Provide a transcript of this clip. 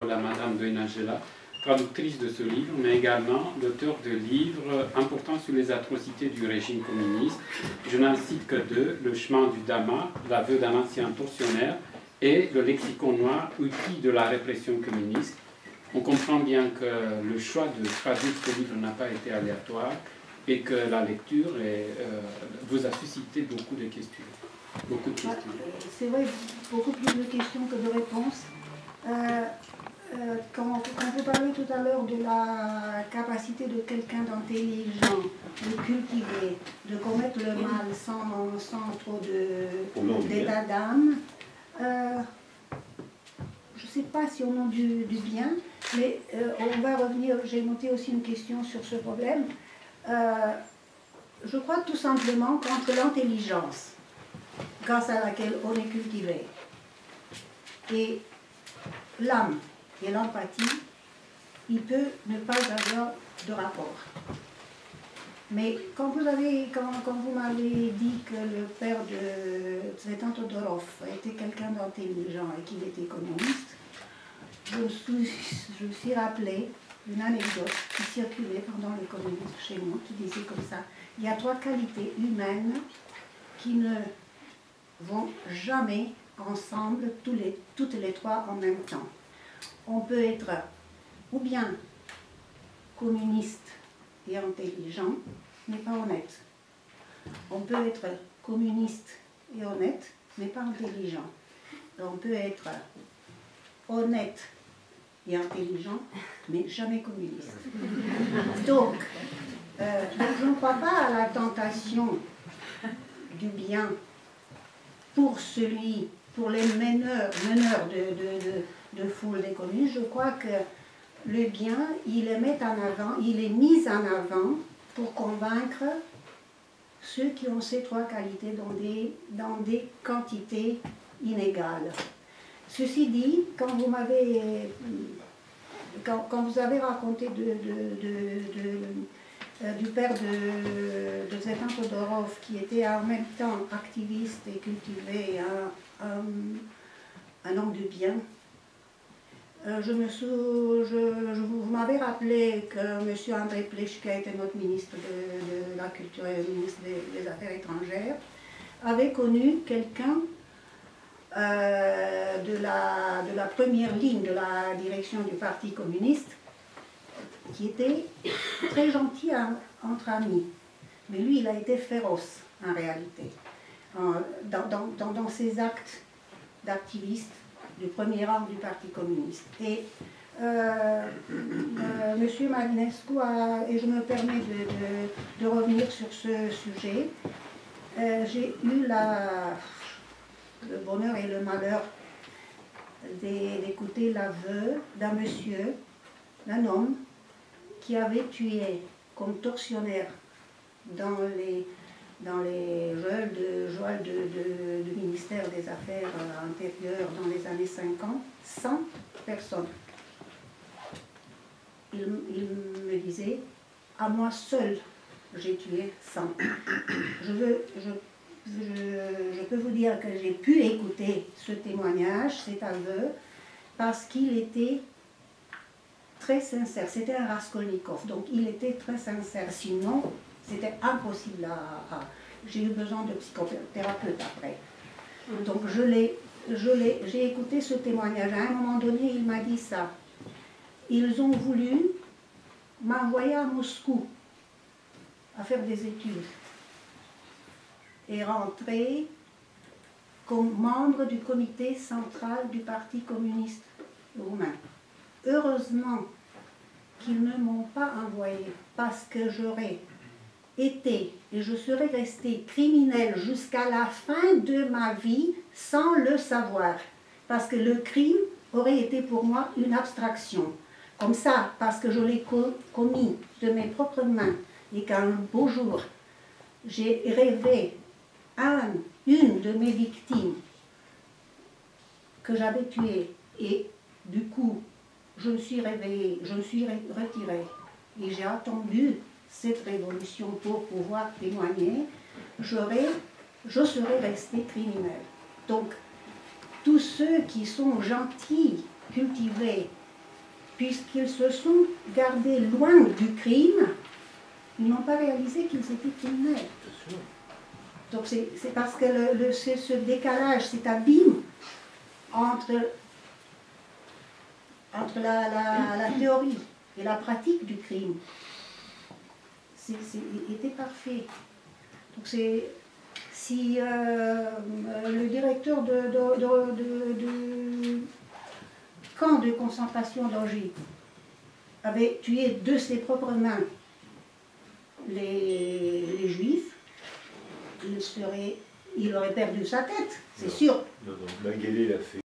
la Madame de Inagela, traductrice de ce livre, mais également l'auteur de livres importants sur les atrocités du régime communiste. Je n'en cite que deux, Le chemin du Dama, l'aveu d'un ancien tortionnaire, et Le lexicon noir, outil de la répression communiste. On comprend bien que le choix de traduire ce livre n'a pas été aléatoire et que la lecture vous a suscité beaucoup de questions. Beaucoup de questions. C'est vrai, beaucoup plus de questions que de réponses. Quand vous parliez tout à l'heure de la capacité de quelqu'un d'intelligent, de cultiver, de commettre le mal sans trop d'état d'âme, je ne sais pas si au nom du bien, mais on va revenir, j'ai noté aussi une question sur ce problème. Je crois tout simplement qu'entre l'intelligence, grâce à laquelle on est cultivé, et l'âme et l'empathie, il peut ne pas avoir de rapport. Mais quand vous m'avez dit que le père de Tsvetan Todorov était quelqu'un d'intelligent et qu'il était communiste, je me suis rappelé une anecdote qui circulait pendant le communisme chez moi, qui disait comme ça: il y a 3 qualités humaines qui ne vont jamais ensemble, toutes les 3 en même temps. On peut être ou bien communiste et intelligent, mais pas honnête. On peut être communiste et honnête, mais pas intelligent. On peut être honnête et intelligent, mais jamais communiste. Donc je ne crois pas à la tentation du bien pour les meneurs de foule des communes. Je crois que le bien, il est mis en avant pour convaincre ceux qui ont ces 3 qualités dans des quantités inégales. Ceci dit, quand vous avez raconté du père de Tsvetan Todorov, qui était en même temps activiste et cultivé, un homme de bien, vous m'avez rappelé que M. Andrei Pleshka était notre ministre de la Culture et ministre des Affaires étrangères, avait connu quelqu'un de la première ligne de la direction du Parti communiste, qui était très gentil entre amis. Mais lui, il a été féroce, en réalité, dans ses actes d'activiste du premier rang du Parti communiste. Et M. Marinescu et je me permets de revenir sur ce sujet, j'ai eu le bonheur et le malheur d'écouter l'aveu d'un monsieur, d'un homme, qui avait tué comme tortionnaire dans les geôles du ministère des Affaires intérieures dans les années 50, 100 personnes. Il me disait: à moi seul, j'ai tué 100. Je peux vous dire que j'ai pu écouter ce témoignage, cet aveu, parce qu'il était très sincère. C'était un Raskolnikov, donc il était très sincère. Sinon, c'était impossible J'ai eu besoin de psychothérapeute après. Donc j'ai écouté ce témoignage. À un moment donné, il m'a dit ça. Ils ont voulu m'envoyer à Moscou à faire des études et rentrer comme membre du comité central du Parti communiste roumain. Heureusement qu'ils ne m'ont pas envoyé, parce que j'aurais été et je serais restée criminelle jusqu'à la fin de ma vie sans le savoir, parce que le crime aurait été pour moi une abstraction. Comme ça, parce que je l'ai commis de mes propres mains et qu'un beau jour j'ai rêvé une de mes victimes que j'avais tuée, et du coup je me suis réveillée, je me suis retirée et j'ai attendu cette révolution pour pouvoir témoigner, je serais restée criminelle. Donc tous ceux qui sont gentils, cultivés puisqu'ils se sont gardés loin du crime, ils n'ont pas réalisé qu'ils étaient criminels. Donc c'est parce que ce décalage, cet abîme entre la théorie et la pratique du crime était parfait. Donc si le directeur de camp de concentration d'Angers avait tué de ses propres mains les Juifs, il aurait perdu sa tête, c'est sûr. Non, Mengele l'a fait.